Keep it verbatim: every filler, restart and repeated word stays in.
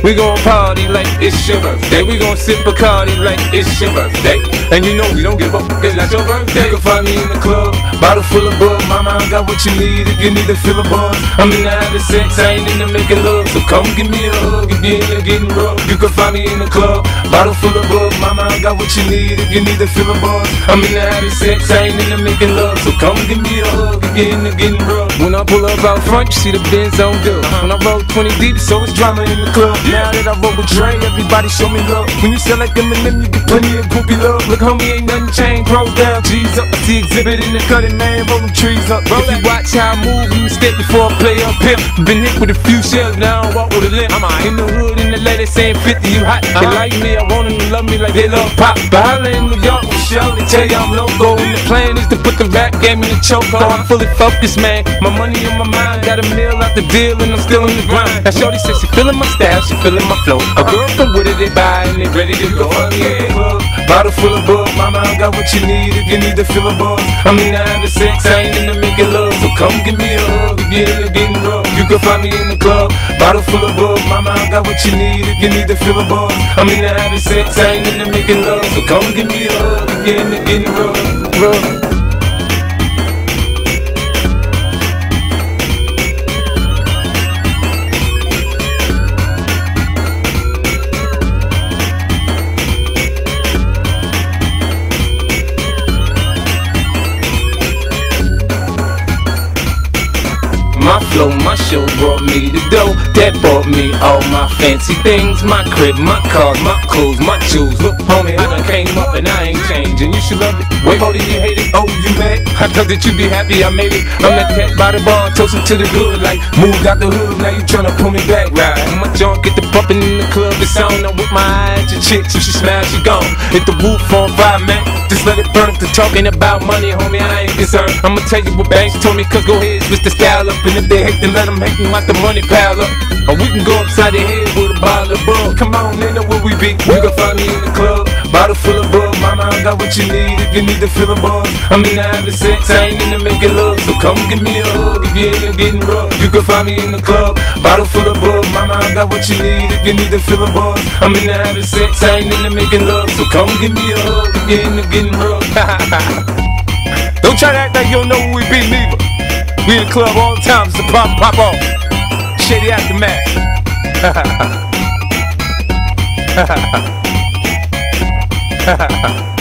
We gon' party like it's your birthday. We gon' sip Bacardi like it's your birthday. And you know we don't give a fuck, it's not your birthday. You can find me in the club, bottle full of bug. Mama, I got what you need if you need to fill a buzz. I'm in the having sex, I ain't into making love. So come give me a hug if you're into getting rough. You can find me in the club, bottle full of bug. Mama, I got what you need if you need to fill a buzz. I'm in the having sex, I ain't into making love. So come give me a hug if you're into getting rough. When I pull up out front, you see the Benz on dub. When I roll twenty deep, so it's drama in the club. Now that I roll with Dre, everybody show me love. When you sell like Eminem, you get plenty of groupie love. Look, homie, ain't nothing changed. Roll down, G's up. I see exhibit in the cutting, man. Roll them trees up. Roll if you watch how I move, you step before I play up here. Been hit with a few shells, now I don't walk with a limp. I'm in the hood, in the lady saying fifty, you hot. They like me, I want them to love me like they love pop. But holla in New York, Michelle, they tell you I'm loco. And the plan is to put the rap game in the chokehold. I'm fully focused, man. My money on my mind, got a meal out the deal, and I'm still in the grind. Now shorty says she feeling my style, she feeling my flow. A girl from with it, they buy and they ready to go. Yeah, club, bottle full of bug. Mama, I got what you need if you need to fill a buzz. I'm in the having sex, I ain't into making love. So come give me a hug if you're into getting rough. You can find me in the club, bottle full of bug. Mama, I got what you need if you need to fill a buzz. I'm in the having sex, I ain't into making love. So come give me a hug if you're into getting rough. rough. My flow, my show brought me the dough. That bought me all my fancy things. My crib, my cars, my clothes, my shoes. Look, homie, I done came up and I ain't changing. You should love it. Wait, hold it, you hate it. Oh, you mad? I thought that you'd be happy I made it. I'm that cat by the bar, toasting to the good. Like, moved out the hood, now you tryna pull me back, right? My junk get the bumping in the club. It's on. I'm with my eyes, your chick, so she smash, she gone. Hit the roof on fire, man. Just let it burn. If they're talking about money, homie, I ain't concerned. I'ma tell you what banks told me, cause go ahead, switch the style up. And if they hate, then let them hate and watch the money pile up. Or we can go upside the head with a bottle of bug. Come on, they know where we be. You can find me in the club, bottle full of bug. Mama, I got what you need if you need to fill a buzz. I'm in the having sex, I ain't into making love. So come give me a hug if you ain't getting rough. You can find me in the club, bottle full of bug. Mama, I got what you need if you need to fill a buzz. I'm in the having sex, I ain't into making love. So come give me a hug if you ain't getting rough. Don't try to act like you don't know who we be, neither. We in the club all the time, it's the pop, pop off. Shady Aftermath. Ha ha ha.